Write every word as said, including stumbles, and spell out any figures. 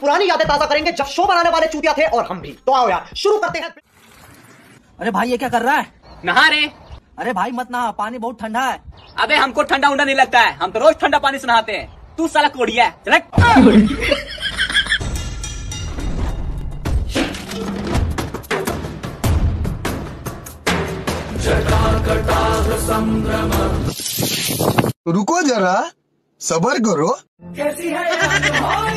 पुरानी यादें ताजा करेंगे जब शो बनाने वाले चूतिया थे और हम भी। तो आओ यार शुरू करते हैं। अरे भाई ये क्या कर रहा है? नहा रे। अरे भाई मत नहा, पानी बहुत ठंडा है। अबे हमको ठंडा उंडा नहीं लगता है, हम तो रोज ठंडा पानी से नहाते हैं। तू साला कोड़िया है, चल। रुको जरा, सबर करो। कैसी है